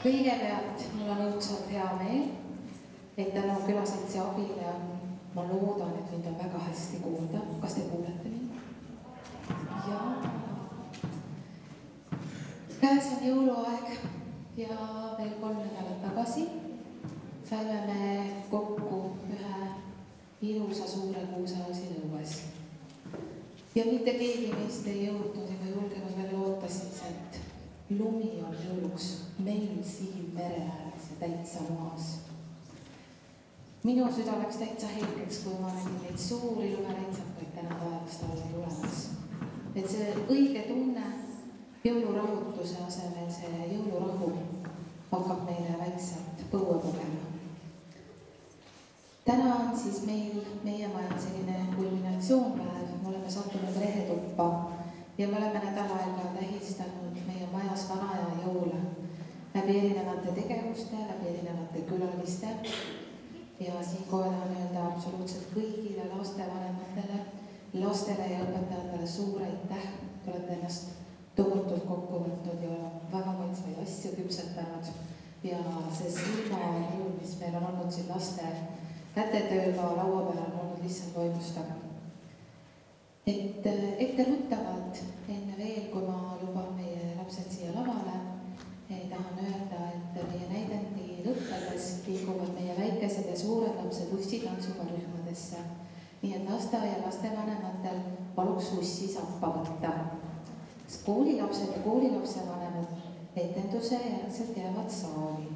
Kõigepealt mul on õudselt hea meel, et tänu külaseltsi abile ma loodan, et mind on väga hästi kuulda. Kas te kuulete mind? Jaa. Käes on jõuluaeg ja veel 3 nädalat tagasi saime me kokku ühe ilusa suure kuuseausi lõues. Ja mitte keegi meist ei jõudnud ega julgenud veel loota siis, et lumi on jõuluks meil siin mere ääres ja täitsa maas. Minu süda läks täitsa hetkeks, kui ma nägin neid suuri lumereitsakaid täna taevast alla tulemas. Et see õige tunne jõulurahutuse asemel, see jõulurahu hakkab meile väikselt põue pugema. Täna on siis meie maja selline kulminatsioonpäev. Me oleme sattunud rehetuppa ja me oleme nädal aega tähistanud meie majas vanaja jõule läbi erinevate tegevuste, läbi erinevate külaliste. Ja siinkohal tahan öelda absoluutselt kõigile lastevanematele, lastele ja õpetajatele suur aitäh. Te olete ennast tohutult kokku võtnud ja väga maitsvaid asju küpsetanud. Ja see silmajuul, mis meil on olnud siin laste kätetööga laua peal, on olnud lihtsalt toimustav. Etteruttavalt enne veel, kui ma luban meie lapsed siia lavale, tahan öelda, et meie näidendi lõppedes liiguvad meie väikesed ja suured lapsed ussitantsuga rühmadesse. Nii et lasteaia lastevanematel paluks ussi sappa võtta. Koolilapsed ja koolilapsevanemad etenduse järgselt jäävad saali.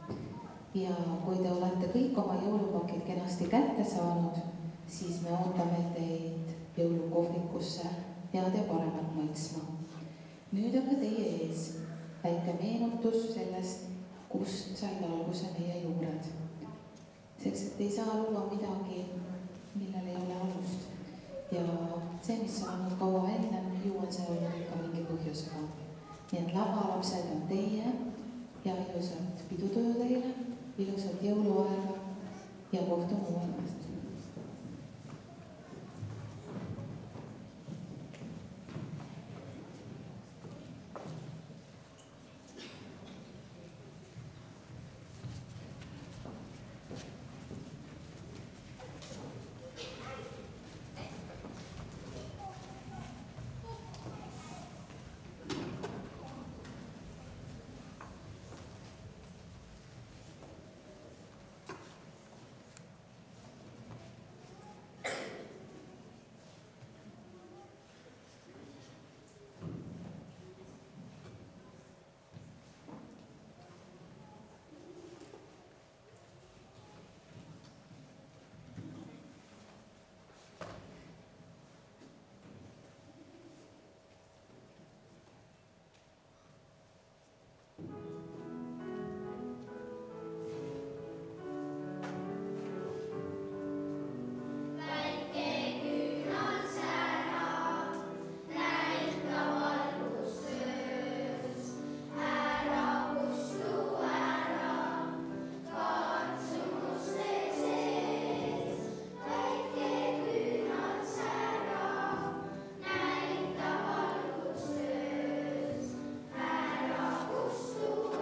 Ja kui te olete kõik oma jõulupakid kenasti kätte saanud, siis me ootame teid jõulukohvikusse head ja paremat maitsma. Nüüd aga teie ees väike meenutus sellest, kust said alguse meie juured. Seks, et ei saa luua midagi, millel ei ole alust. Ja see, mis on olnud kaua enne, ju on see olnud ikka mingi põhjusega. Nii et lavalapsed on teie ja ilusat pidutöö teile, ilusat jõuluaega ja kohtume uuemast. Ära kustu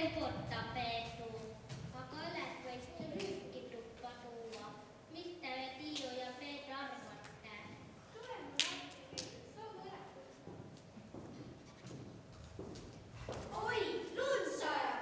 korda Peetu, aga õlet võiks rüüki tuppa tuua. Mis te Tiiu ja Peetu arvate? Oi, lund sajab!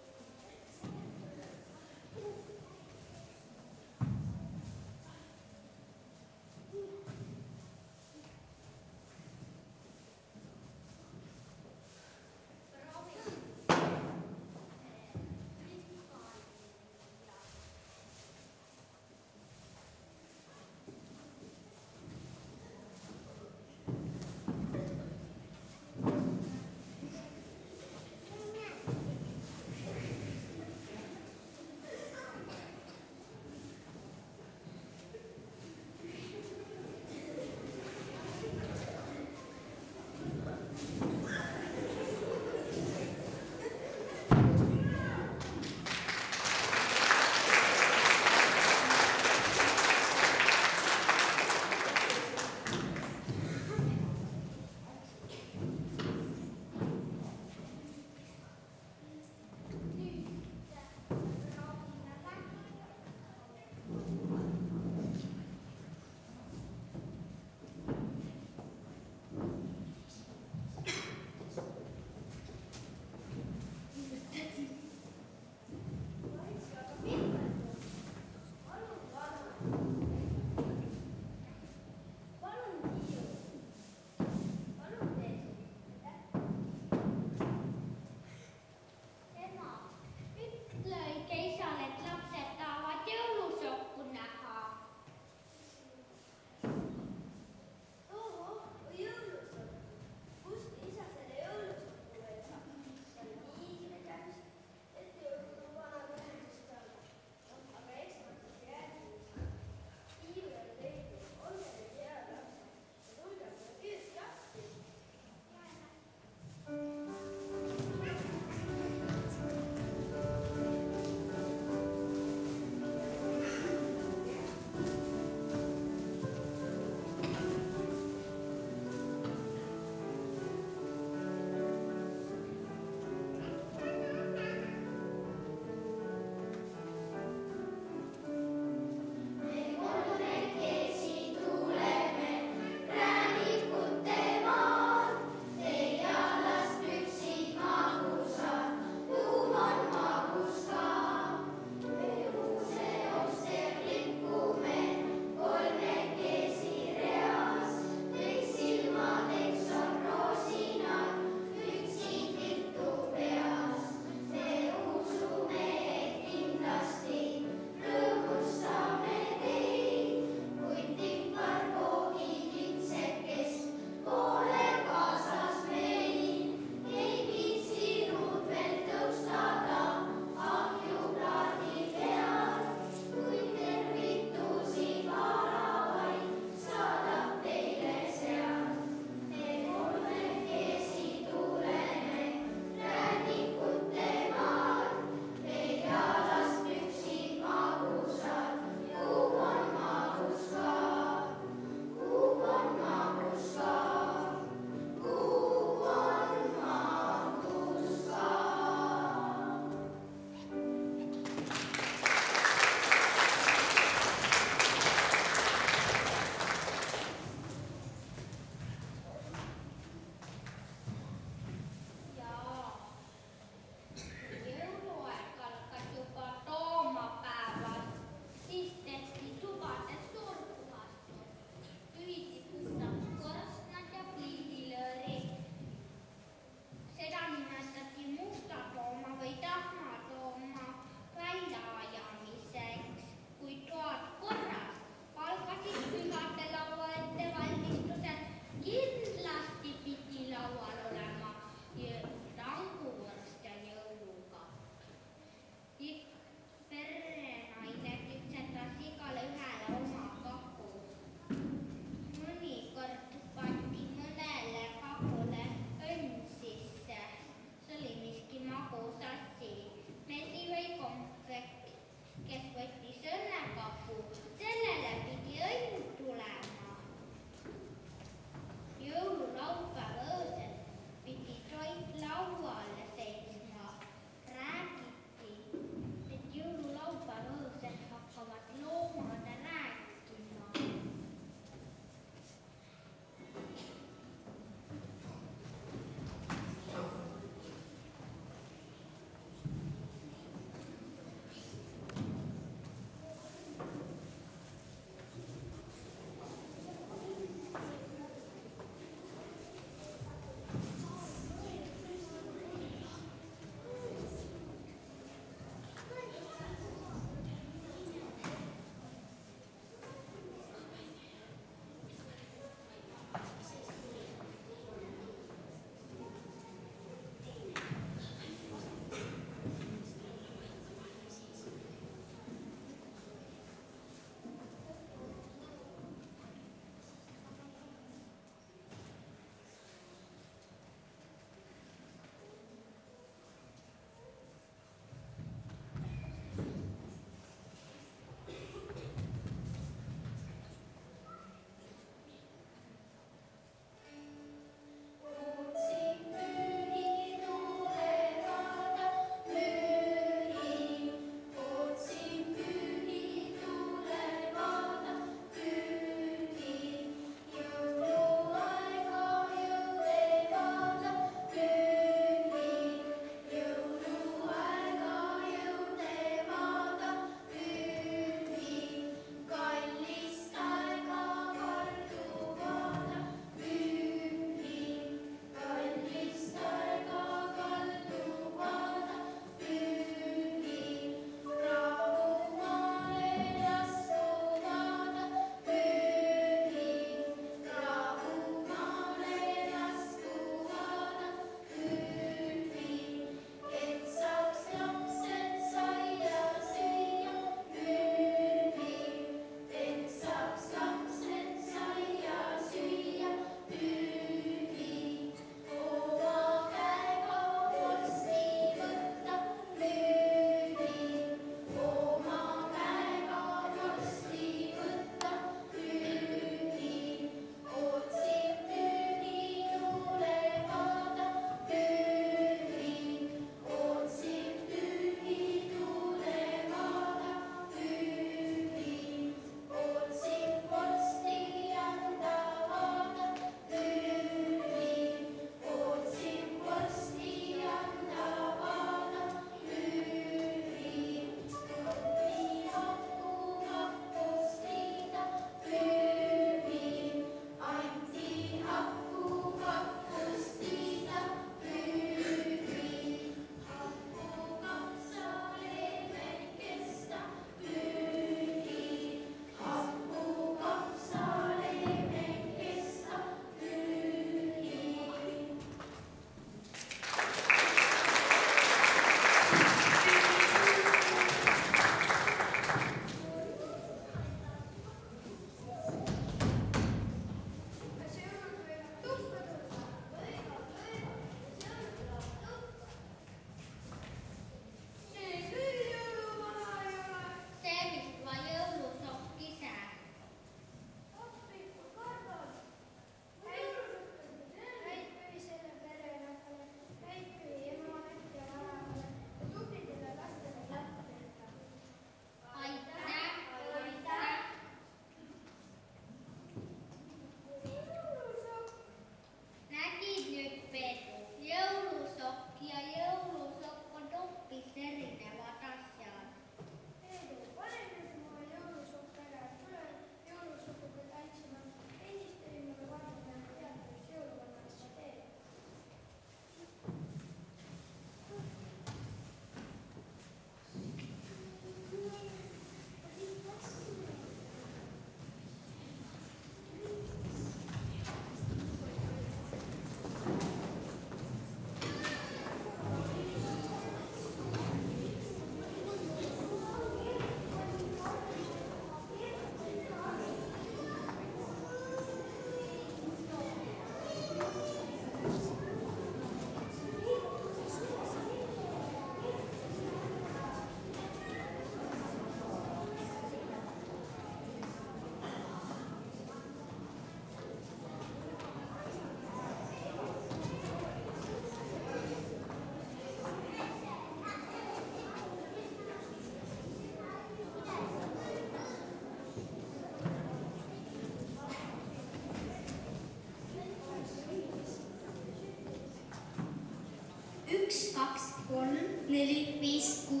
4, 5, 6,